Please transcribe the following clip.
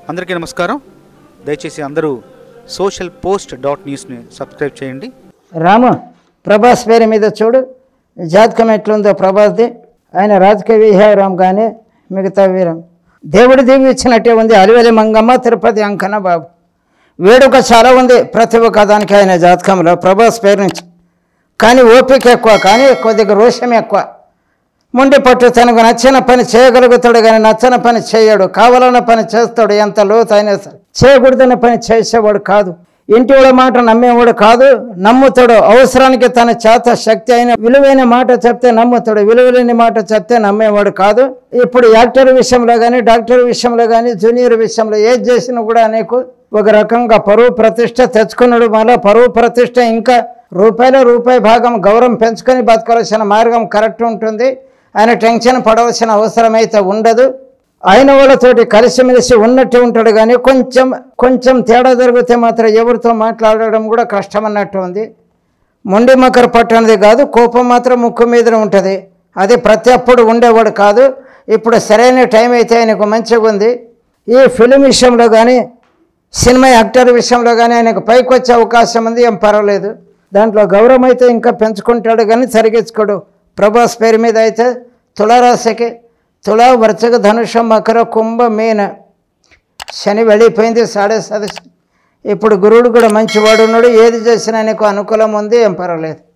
అందరికీ నమస్కారం. దయచేసి అందరూ socialpost.news ని సబ్స్క్రైబ్ చేయండి. రాము ప్రభాస్ పేరు మీద చూడు, జాతకం ఎట్లుందో ప్రభాస్ది. ఆయన రాజకీయ విహారం కానీ మిగతా వీరం దేవుడు దీవించినట్టే ఉంది. అలివెలి మంగమ్మ, తిరుపతి అంకన్న బాబు వేడుక చాలా ఉంది ప్రతి ఒక్క దానికి ఆయన జాతకంలో ప్రభాస్ పేరు నుంచి. కానీ ఓపిక ఎక్కువ, కానీ కొద్దిగా రోషం ఎక్కువ. ముండి పట్టు తనకు నచ్చిన పని చేయగలుగుతాడు, కానీ నచ్చని పని చేయడు. కావాలన్న పని చేస్తాడు, ఎంత లోతు అయినా సరే. చేయకూడదన్న పని చేసేవాడు కాదు. ఇంటి వాడు మాట నమ్మేవాడు కాదు, నమ్ముతాడు. అవసరానికి తన చేత శక్తి అయిన విలువైన మాట చెప్తే నమ్ముతాడు, విలువలేని మాట చెప్తే నమ్మేవాడు కాదు. ఇప్పుడు యాక్టర్ విషయంలో కానీ, డాక్టర్ విషయంలో కానీ, జూనియర్ విషయంలో ఏది చేసినా కూడా నీకు ఒక రకంగా పరువు ప్రతిష్ట తెచ్చుకున్నాడు. మళ్ళీ పరువు ప్రతిష్ట ఇంకా రూపాయి భాగం గౌరవం పెంచుకొని బతకాల్సిన మార్గం కరెక్ట్ ఉంటుంది. ఆయన టెన్షన్ పడవలసిన అవసరం అయితే ఉండదు. ఆయన వాళ్ళతోటి కలిసిమెలిసి ఉన్నట్టు ఉంటాడు, కానీ కొంచెం తేడా జరిగితే మాత్రం ఎవరితో మాట్లాడడం కూడా కష్టం అన్నట్టు ఉంది. మొండి మకర పట్టణది కాదు, కోపం మాత్రం ముక్కు మీద ఉంటుంది. అది ప్రతి అప్పుడు ఉండేవాడు కాదు. ఇప్పుడు సరైన టైం అయితే ఆయనకు మంచిగా ఉంది. ఈ ఫిలిం విషయంలో కానీ, సినిమా యాక్టర్ విషయంలో కానీ ఆయనకు పైకి వచ్చే అవకాశం ఉంది. ఏం పర్వాలేదు, దాంట్లో గౌరవం అయితే ఇంకా పెంచుకుంటాడు, కానీ సరిగించుకోడు. ప్రభాస్ పేరు మీద అయితే తులారాశికి తులా, వృశ్చిక, ధనుష, మకర, కుంభ, మీన శని వెళ్ళిపోయింది సాడే సదస్సు. ఇప్పుడు గురువుడు కూడా మంచివాడు ఉన్నాడు. ఏది చేసినా నీకు అనుకూలం ఉంది, ఏం పర్వాలేదు.